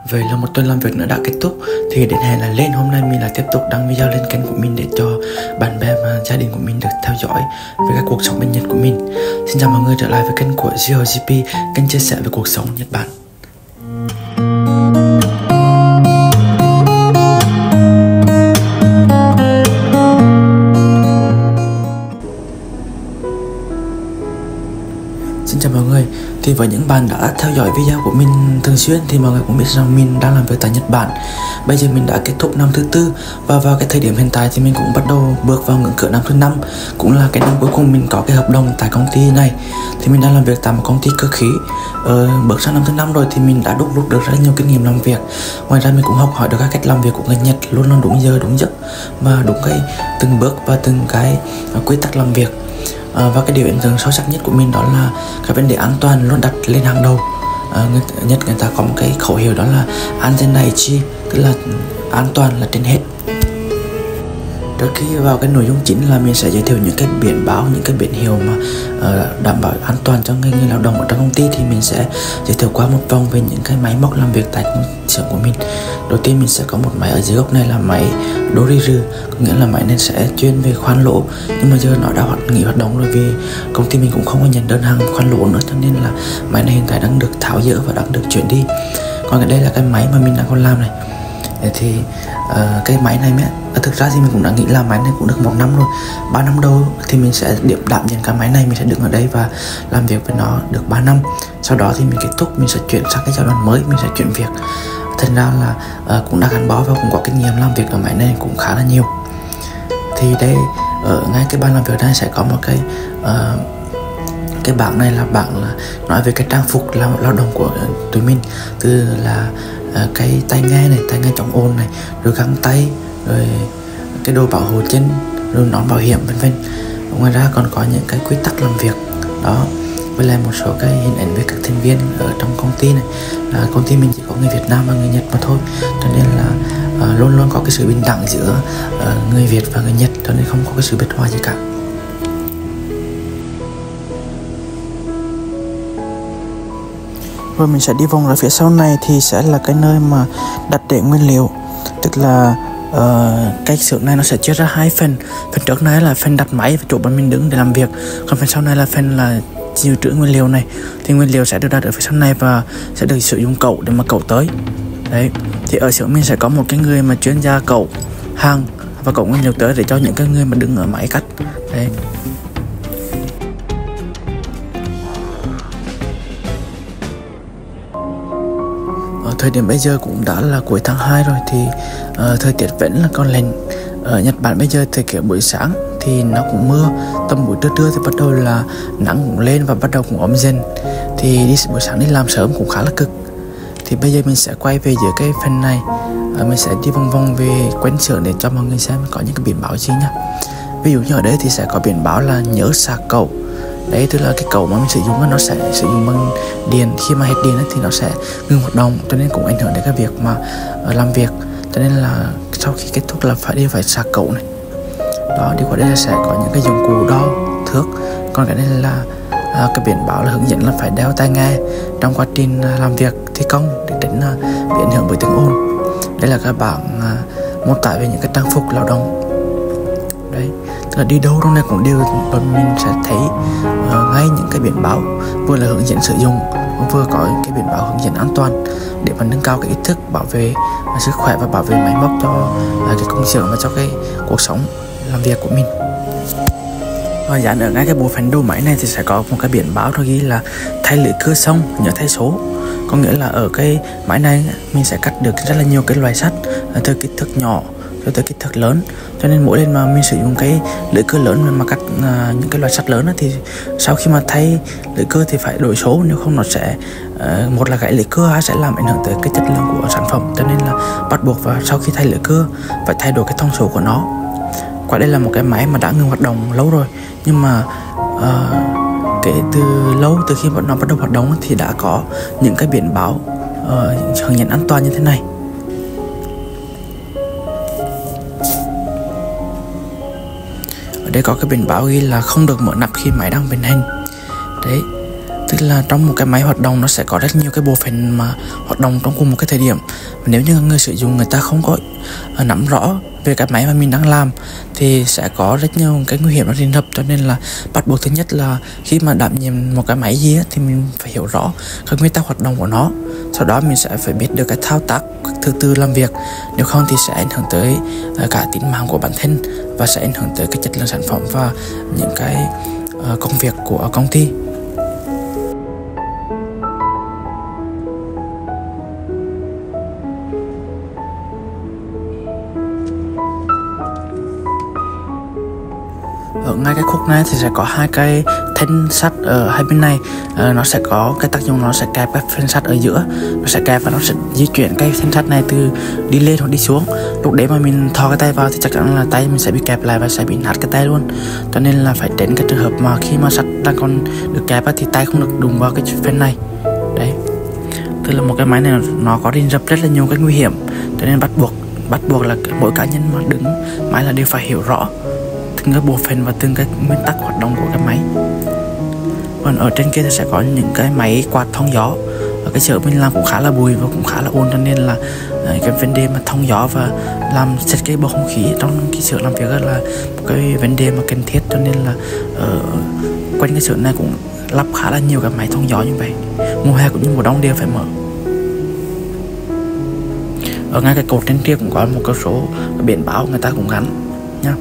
Vậy là một tuần làm việc nữa đã kết thúc. Thì đến hè là lên, hôm nay mình lại tiếp tục đăng video lên kênh của mình để cho bạn bè và gia đình của mình được theo dõi về các cuộc sống bên Nhật của mình. Xin chào mọi người trở lại với kênh của GeoGP, kênh chia sẻ về cuộc sống Nhật Bản. Xin chào mọi người. Thì với những bạn đã theo dõi video của mình thường xuyên thì mọi người cũng biết rằng mình đang làm việc tại Nhật Bản. Bây giờ mình đã kết thúc năm thứ tư và vào cái thời điểm hiện tại thì mình cũng bắt đầu bước vào ngưỡng cửa năm thứ năm, cũng là cái năm cuối cùng mình có cái hợp đồng tại công ty này. Thì mình đang làm việc tại một công ty cơ khí. Bước sang năm thứ năm rồi thì mình đã đúc rút được rất là nhiều kinh nghiệm làm việc. Ngoài ra mình cũng học hỏi được các cách làm việc của người Nhật luôn luôn đúng giờ đúng giấc và đúng cái từng bước và từng cái quy tắc làm việc. Và cái điều ấn tượng sâu sắc nhất của mình đó là cái vấn đề an toàn luôn đặt lên hàng đầu. Nhật người ta có một cái khẩu hiệu đó là Anzen Daiichi, tức là an toàn là trên hết. Trước khi vào cái nội dung chính là mình sẽ giới thiệu những cái biển báo, những cái biển hiệu mà đảm bảo an toàn cho người lao động ở trong công ty. Thì mình sẽ giới thiệu qua một vòng về những cái máy móc làm việc tại công xưởng của mình. Đầu tiên mình sẽ có một máy ở dưới góc này là máy Doriru, có nghĩa là máy này sẽ chuyên về khoan lỗ, nhưng mà giờ nó đã nghỉ hoạt động rồi vì công ty mình cũng không có nhận đơn hàng khoan lỗ nữa, cho nên là máy này hiện tại đang được tháo dỡ và đang được chuyển đi. Còn cái đây là cái máy mà mình đang còn làm này. Thì cái máy này thực ra thì mình cũng đã nghĩ là máy này cũng được 1 năm rồi. 3 năm đầu thì mình sẽ đảm nhận cái máy này, mình sẽ đứng ở đây và làm việc với nó được 3 năm. Sau đó thì mình kết thúc, mình sẽ chuyển sang cái giai đoạn mới, mình sẽ chuyển việc. Thành ra là cũng đã gắn bó và cũng có kinh nghiệm làm việc ở máy này cũng khá là nhiều. Thì đây ở ngay cái bàn làm việc này sẽ có một cái bảng này là bảng là nói về cái trang phục lao động của tụi mình, từ là cái tai nghe này, tai nghe chống ồn này, rồi găng tay, rồi cái đồ bảo hộ chân, rồi nón bảo hiểm vân vân. Ngoài ra còn có những cái quy tắc làm việc đó, với lại một số cái hình ảnh về các thành viên ở trong công ty này. Công ty mình chỉ có người Việt Nam và người Nhật mà thôi, cho nên là luôn luôn có cái sự bình đẳng giữa người Việt và người Nhật, cho nên không có cái sự bất hòa gì cả. Rồi mình sẽ đi vòng ra phía sau này thì sẽ là cái nơi mà đặt để nguyên liệu, tức là cái xưởng này nó sẽ chia ra hai phần. Phần trước này là phần đặt máy và chỗ bọn mình đứng để làm việc, còn phần sau này là phần là dự trữ nguyên liệu này. Thì nguyên liệu sẽ được đặt ở phía sau này và sẽ được sử dụng cẩu để mà cẩu tới. Đấy, thì ở xưởng mình sẽ có một cái người mà chuyên gia cẩu hàng và cẩu nguyên liệu tới để cho những cái người mà đứng ở máy cắt. Đấy. Thời điểm bây giờ cũng đã là cuối tháng 2 rồi thì thời tiết vẫn là còn lạnh. Ở Nhật Bản bây giờ thời kiểu buổi sáng thì nó cũng mưa, tầm buổi trưa thì bắt đầu là nắng cũng lên và bắt đầu cũng ấm dần. Thì buổi sáng đi làm sớm cũng khá là cực. Thì bây giờ mình sẽ quay về giữa cái phần này, mình sẽ đi vòng vòng về quanh xưởng để cho mọi người xem có những cái biển báo gì nhá. Ví dụ như ở đây thì sẽ có biển báo là nhớ sạc cẩu. Đấy, tức là cái cẩu mà mình sử dụng nó sẽ sử dụng bằng điện, khi mà hết điện thì nó sẽ ngừng hoạt động, cho nên cũng ảnh hưởng đến cái việc mà làm việc. Cho nên là sau khi kết thúc là phải sạc cẩu này. Đó, đi qua đây là sẽ có những cái dụng cụ đo thước. Còn cái này là cái biển báo là hướng dẫn là phải đeo tai nghe trong quá trình làm việc thi công để tránh bị ảnh hưởng bởi tiếng ồn. Đây là các bảng mô tả về những cái trang phục lao động. Đấy, tức là đi đâu trong này cũng đều mình sẽ thấy ngay những cái biển báo vừa là hướng dẫn sử dụng, vừa có cái biển báo hướng dẫn an toàn để mà nâng cao cái ý thức bảo vệ sức khỏe và bảo vệ máy móc cho cái công xưởng và cho cái cuộc sống làm việc của mình. Và dán ở ngay cái bộ phận đầu máy này thì sẽ có một cái biển báo nó ghi là thay lưỡi cưa xong nhớ thay số. Có nghĩa là ở cái máy này mình sẽ cắt được rất là nhiều cái loại sắt từ kích thước nhỏ cho tới kích thước lớn, cho nên mỗi lần mà mình sử dụng cái lưỡi cưa lớn mà cắt những cái loại sắt lớn thì sau khi mà thay lưỡi cưa thì phải đổi số, nếu không nó sẽ một là gãy lưỡi cưa, hay sẽ làm ảnh hưởng tới cái chất lượng của sản phẩm. Cho nên là bắt buộc và sau khi thay lưỡi cưa phải thay đổi cái thông số của nó. Quả đây là một cái máy mà đã ngừng hoạt động lâu rồi, nhưng mà kể từ khi nó bắt đầu hoạt động thì đã có những cái biển báo hướng dẫn an toàn như thế này. Ở đây có cái biển báo ghi là không được mở nắp khi máy đang vận hành. Đấy, Tức là trong một cái máy hoạt động nó sẽ có rất nhiều cái bộ phận mà hoạt động trong cùng một cái thời điểm. Và nếu như người sử dụng người ta không có nắm rõ về cái máy mà mình đang làm thì sẽ có rất nhiều cái nguy hiểm nó rình rập. Cho nên là bắt buộc thứ nhất là khi mà đảm nhiệm một cái máy gì thì mình phải hiểu rõ các nguyên tắc hoạt động của nó. Sau đó mình sẽ phải biết được cái thao tác, các thứ tự làm việc. Nếu không thì sẽ ảnh hưởng tới cả tính mạng của bản thân và sẽ ảnh hưởng tới cái chất lượng sản phẩm và những cái công việc của công ty. Ở ngay cái khúc này thì sẽ có hai cái thanh sắt ở hai bên này. Nó sẽ có cái tác dụng, nó sẽ kẹp cái thanh sắt ở giữa, nó sẽ kẹp và nó sẽ di chuyển cái thanh sắt này từ đi lên hoặc đi xuống. Lúc đấy mà mình thò cái tay vào thì chắc chắn là tay mình sẽ bị kẹp lại và sẽ bị nát cái tay luôn. Cho nên là phải tránh cái trường hợp mà khi mà sắt đang còn được kẹp thì tay không được đụng vào cái phần này. Đấy, tức là một cái máy này nó có rình rập rất là nhiều cái nguy hiểm. Cho nên bắt buộc là mỗi cá nhân mà đứng máy là đều phải hiểu rõ từng cái bộ phận và từng cái nguyên tắc hoạt động của cái máy. Còn ở trên kia thì sẽ có những cái máy quạt thông gió. Ở cái xưởng mình làm cũng khá là bụi và cũng khá là ồn, cho nên là cái vấn đề mà thông gió và làm sạch cái bầu không khí trong cái xưởng làm việc là một cái vấn đề mà cần thiết. Cho nên là quanh cái xưởng này cũng lắp khá là nhiều cái máy thông gió như vậy, mùa hè cũng như mùa đông đều phải mở. Ở ngay cái cột trên kia cũng có một cái số biển báo người ta cũng gắn nha.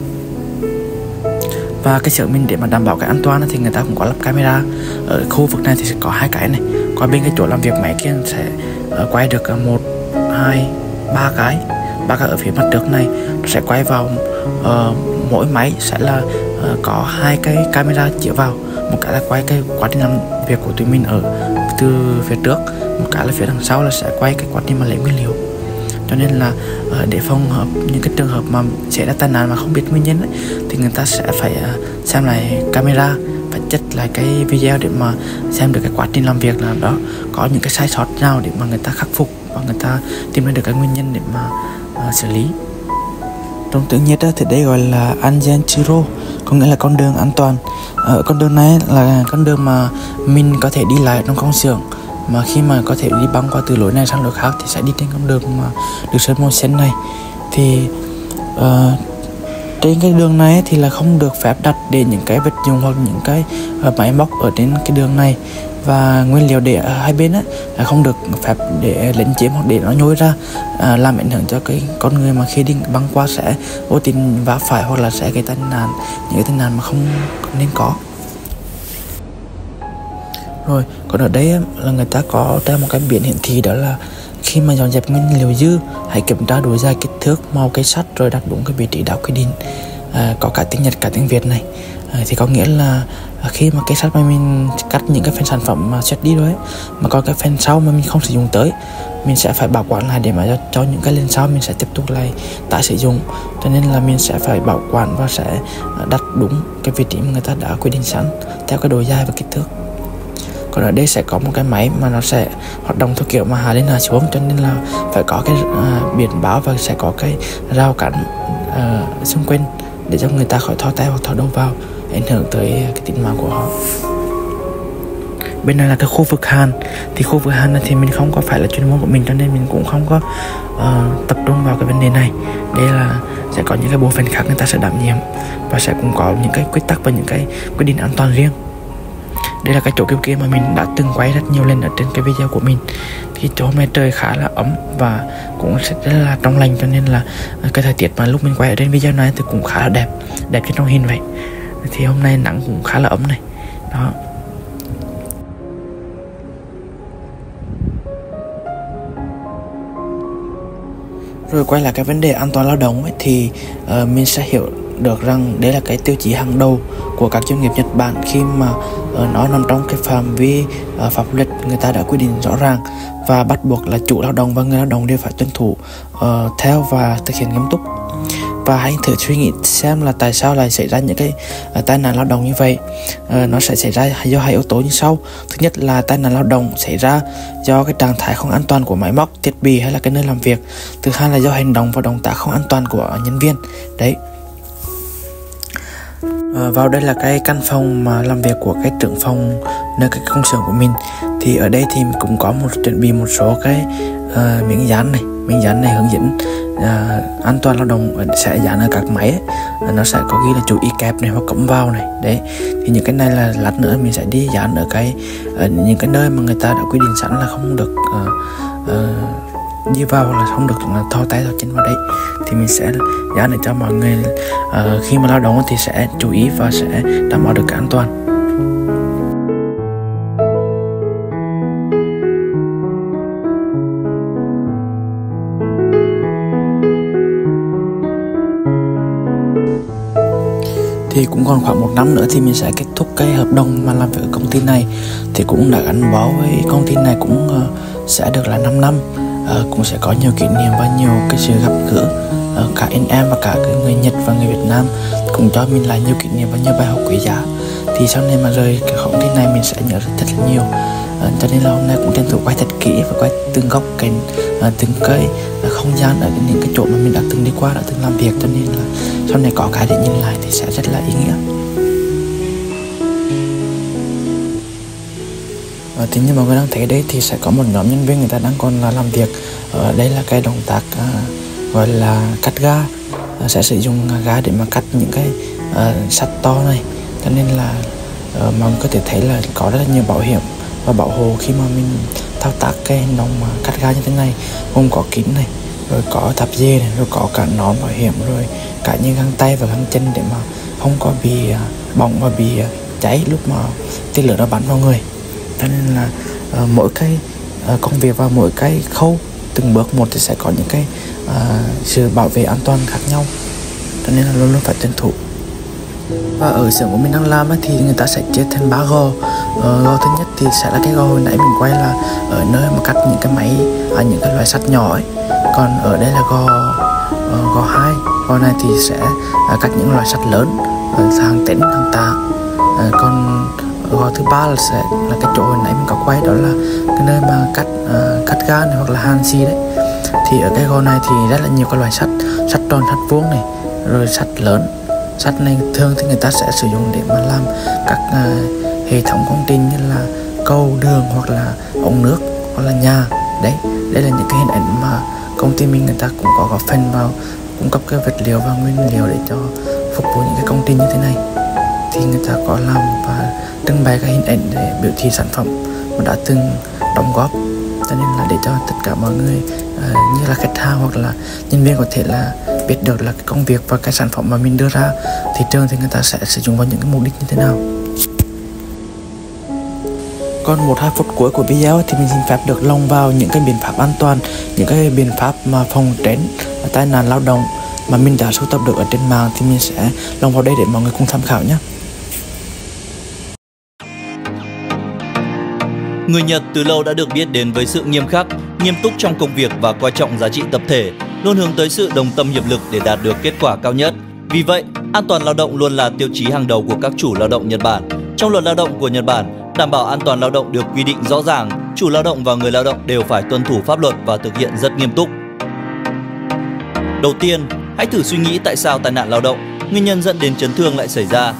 Và cái xưởng mình để mà đảm bảo cái an toàn thì người ta cũng có lắp camera. Ở khu vực này thì sẽ có hai cái này, còn bên cái chỗ làm việc máy kia sẽ quay được 1, 2, 3 cái ở phía mặt trước này. Nó sẽ quay vào mỗi máy sẽ là có hai cái camera chiếu vào. Một cái là quay cái quá trình làm việc của tụi mình ở từ phía trước, một cái là phía đằng sau là sẽ quay cái quá trình mà lấy nguyên liệu. Cho nên là để phòng hợp những cái trường hợp mà xảy ra tai nạn mà không biết nguyên nhân ấy, thì người ta sẽ phải xem lại camera và check lại cái video để mà xem được cái quá trình làm việc là đó có những cái sai sót nào để mà người ta khắc phục và người ta tìm ra được cái nguyên nhân để mà xử lý. Trong tiếng Nhật thì đây gọi là Anjanchiro, có nghĩa là con đường an toàn. Con đường này là con đường mà mình có thể đi lại trong công xưởng, mà khi mà có thể đi băng qua từ lối này sang lối khác thì sẽ đi trên con đường mà được sơn màu xanh này. Thì trên cái đường này thì là không được phép đặt để những cái vật dụng hoặc những cái máy móc ở trên cái đường này, và nguyên liệu để ở hai bên là không được phép để lấn chiếm hoặc để nó nhôi ra làm ảnh hưởng cho cái con người mà khi đi băng qua sẽ vô tình vá phải hoặc là sẽ gây tai nạn, những cái tai nạn mà không nên có. Rồi, còn ở đây là người ta có ra một cái biển hiển thị, đó là khi mà dọn dẹp nguyên liệu dư hãy kiểm tra độ dài, kích thước, màu cây sắt rồi đặt đúng cái vị trí đã quy định. Có cả tiếng Nhật cả tiếng Việt này. Thì có nghĩa là khi mà cây sắt mà mình cắt những cái phần sản phẩm mà xuất đi rồi ấy, mà còn cái phần sau mà mình không sử dụng tới, mình sẽ phải bảo quản lại để mà cho những cái lần sau mình sẽ tiếp tục lại tái sử dụng. Cho nên là mình sẽ phải bảo quản và sẽ đặt đúng cái vị trí mà người ta đã quy định sẵn theo cái độ dài và kích thước. Còn ở đây sẽ có một cái máy mà nó sẽ hoạt động theo kiểu mà hạ lên hạ xuống, cho nên là phải có cái biển báo và sẽ có cái rào cản xung quanh để cho người ta khỏi thò tay hoặc thò đầu vào, ảnh hưởng tới cái tính mạng của họ. Bên này là cái khu vực hàn. Thì khu vực hàn này thì mình không có phải là chuyên môn của mình, cho nên mình cũng không có tập trung vào cái vấn đề này. Đây là sẽ có những cái bộ phận khác người ta sẽ đảm nhiệm và sẽ cũng có những cái quy tắc và những cái quy định an toàn riêng. Đây là cái chỗ kia mà mình đã từng quay rất nhiều lần ở trên cái video của mình. Thì chỗ hôm nay trời khá là ấm và cũng rất là trong lành, cho nên là cái thời tiết mà lúc mình quay ở trên video này thì cũng khá là đẹp như trong hình vậy. Thì hôm nay nắng cũng khá là ấm này. Đó. Rồi quay lại cái vấn đề an toàn lao động ấy, thì mình sẽ hiểu được rằng đấy là cái tiêu chí hàng đầu của các doanh nghiệp Nhật Bản khi mà nó nằm trong cái phạm vi pháp luật người ta đã quy định rõ ràng và bắt buộc là chủ lao động và người lao động đều phải tuân thủ theo và thực hiện nghiêm túc. Và hãy thử suy nghĩ xem là tại sao lại xảy ra những cái tai nạn lao động như vậy. Nó sẽ xảy ra do hai yếu tố như sau. Thứ nhất là tai nạn lao động xảy ra do cái trạng thái không an toàn của máy móc, thiết bị hay là cái nơi làm việc. Thứ hai là do hành động và động tác không an toàn của nhân viên. Đấy. Vào đây là cái căn phòng mà làm việc của cái trưởng phòng nơi cái công xưởng của mình. Thì ở đây thì mình cũng có chuẩn bị một số cái miếng dán này hướng dẫn an toàn lao động sẽ dán ở các máy ấy. Nó sẽ có ghi là chú ý kẹp này hoặc cắm vào này đấy. Thì những cái này là lát nữa mình sẽ đi dán ở những cái nơi mà người ta đã quy định sẵn là không được đi vào, là không được thò tay thò chân vào đấy. Thì mình sẽ dán để cho mọi người khi mà lao động thì sẽ chú ý và sẽ đảm bảo được cái an toàn. Thì cũng còn khoảng 1 năm nữa thì mình sẽ kết thúc cái hợp đồng mà làm việc ở công ty này. Thì cũng đã gắn bó với công ty này cũng sẽ được là 5 năm. Cũng sẽ có nhiều kỷ niệm và nhiều cái sự gặp gỡ cả anh em và cả cái người Nhật và người Việt Nam, cũng cho mình lại nhiều kỷ niệm và nhiều bài học quý giá. Thì sau này mà rời cái công ty này mình sẽ nhớ rất là nhiều. Cho nên là hôm nay cũng tranh thủ quay thật kỹ và quay từng góc cạnh, từng cái không gian ở những cái chỗ mà mình đã từng đi qua, đã từng làm việc, cho nên là sau này có cái để nhìn lại thì sẽ rất là ý nghĩa. Thì như mọi người đang thấy đây thì sẽ có một nhóm nhân viên người ta đang còn là làm việc. Đây là cái động tác gọi là cắt ga, sẽ sử dụng ga để mà cắt những cái sắt to này. Cho nên là mọi người có thể thấy là có rất là nhiều bảo hiểm và bảo hộ khi mà mình thao tác cái hành động mà cắt ga như thế này, gồm có kính này, rồi có tạp dề này, rồi có cả nón bảo hiểm, rồi cả những găng tay và găng chân để mà không có bị bỏng và bị cháy lúc mà tên lửa nó bắn vào người. Cho nên là mỗi cái công việc và mỗi cái khâu từng bước một thì sẽ có những cái sự bảo vệ an toàn khác nhau, cho nên là luôn luôn phải tuân thủ. Và ở xưởng của mình đang làm thì người ta sẽ chia thành 3 gò. Gò thứ nhất thì sẽ là cái gò hồi nãy mình quay là ở nơi mà cắt những cái máy, những cái loại sắt nhỏ ấy. Còn ở đây là gò 2. Gò này thì sẽ cắt những loại sắt lớn, hàng tấn, hàng tạ. Còn gò thứ 3 là sẽ là cái chỗ hồi nãy mình có quay, đó là cái nơi mà cắt ga này, hoặc là hàn xi đấy. Thì ở cái gò này thì rất là nhiều các loại sắt tròn, sắt vuông này, rồi sắt lớn. Sắt này thường thì người ta sẽ sử dụng để mà làm các hệ thống công trình như là cầu, đường, hoặc là ống nước, hoặc là nhà. Đấy là những cái hình ảnh mà công ty mình người ta cũng có góp phần vào cung cấp cái vật liệu và nguyên liệu để cho phục vụ những cái công trình như thế này. Thì người ta có làm và trưng bày cái hình ảnh để biểu thị sản phẩm mà đã từng đóng góp, cho nên là để cho tất cả mọi người như là khách hàng hoặc là nhân viên có thể là biết được là cái công việc và cái sản phẩm mà mình đưa ra thị trường thì người ta sẽ sử dụng vào những cái mục đích như thế nào. Còn 1-2 phút cuối của video thì mình xin phép được lồng vào những cái biện pháp an toàn, những cái biện pháp mà phòng tránh tai nạn lao động mà mình đã sưu tập được ở trên mạng, thì mình sẽ lồng vào đây để mọi người cùng tham khảo nhé. Người Nhật từ lâu đã được biết đến với sự nghiêm khắc, nghiêm túc trong công việc và coi trọng giá trị tập thể, luôn hướng tới sự đồng tâm hiệp lực để đạt được kết quả cao nhất. Vì vậy, an toàn lao động luôn là tiêu chí hàng đầu của các chủ lao động Nhật Bản. Trong luật lao động của Nhật Bản, đảm bảo an toàn lao động được quy định rõ ràng, chủ lao động và người lao động đều phải tuân thủ pháp luật và thực hiện rất nghiêm túc. Đầu tiên, hãy thử suy nghĩ tại sao tai nạn lao động, nguyên nhân dẫn đến chấn thương lại xảy ra.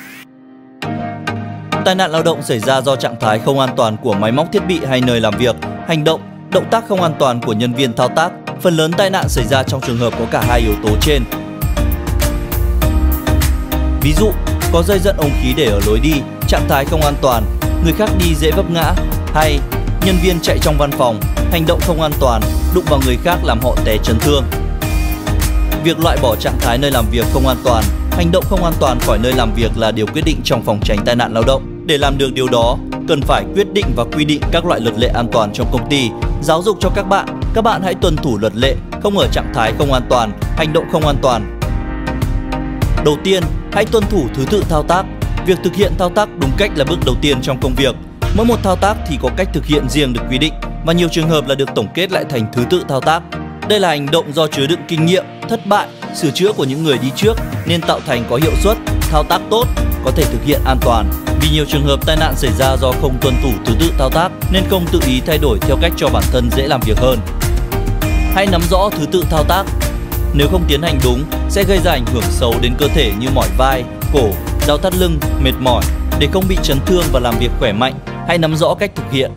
Tai nạn lao động xảy ra do trạng thái không an toàn của máy móc thiết bị hay nơi làm việc, hành động, động tác không an toàn của nhân viên thao tác. Phần lớn tai nạn xảy ra trong trường hợp có cả hai yếu tố trên. Ví dụ, có dây dẫn ống khí để ở lối đi, trạng thái không an toàn, người khác đi dễ vấp ngã, hay nhân viên chạy trong văn phòng, hành động không an toàn, đụng vào người khác làm họ té chấn thương. Việc loại bỏ trạng thái nơi làm việc không an toàn, hành động không an toàn khỏi nơi làm việc là điều quyết định trong phòng tránh tai nạn lao động. Để làm được điều đó, cần phải quyết định và quy định các loại luật lệ an toàn trong công ty, giáo dục cho các bạn hãy tuân thủ luật lệ, không ở trạng thái không an toàn, hành động không an toàn. Đầu tiên, hãy tuân thủ thứ tự thao tác. Việc thực hiện thao tác đúng cách là bước đầu tiên trong công việc. Mỗi một thao tác thì có cách thực hiện riêng được quy định, và nhiều trường hợp là được tổng kết lại thành thứ tự thao tác. Đây là hành động do chứa đựng kinh nghiệm, thất bại, sửa chữa của những người đi trước nên tạo thành có hiệu suất, thao tác tốt, có thể thực hiện an toàn. Vì nhiều trường hợp tai nạn xảy ra do không tuân thủ thứ tự thao tác nên không tự ý thay đổi theo cách cho bản thân dễ làm việc hơn. Hãy nắm rõ thứ tự thao tác. Nếu không tiến hành đúng sẽ gây ra ảnh hưởng xấu đến cơ thể như mỏi vai, cổ, đau thắt lưng, mệt mỏi. Để không bị chấn thương và làm việc khỏe mạnh, hãy nắm rõ cách thực hiện.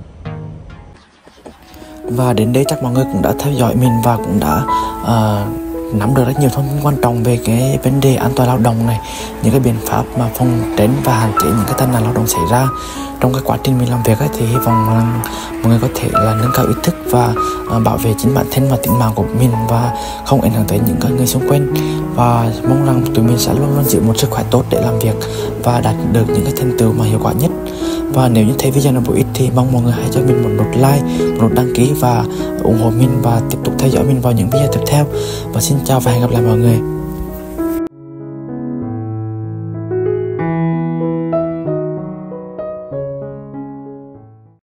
Và đến đây chắc mọi người cũng đã theo dõi mình và cũng đã nắm được rất nhiều thông tin quan trọng về cái vấn đề an toàn lao động này, những cái biện pháp mà phòng tránh và hạn chế những cái tai nạn lao động xảy ra trong cái quá trình mình làm việc ấy. Thì hy vọng là mọi người có thể là nâng cao ý thức và bảo vệ chính bản thân và tính mạng của mình và không ảnh hưởng tới những cái người xung quanh, và mong rằng tụi mình sẽ luôn luôn giữ một sức khỏe tốt để làm việc và đạt được những cái thành tựu mà hiệu quả nhất. Và nếu như thấy video này bổ ích thì mong mọi người hãy cho mình một nút like, một nút đăng ký và ủng hộ mình và tiếp tục theo dõi mình vào những video tiếp theo. Và xin chào và hẹn gặp lại mọi người.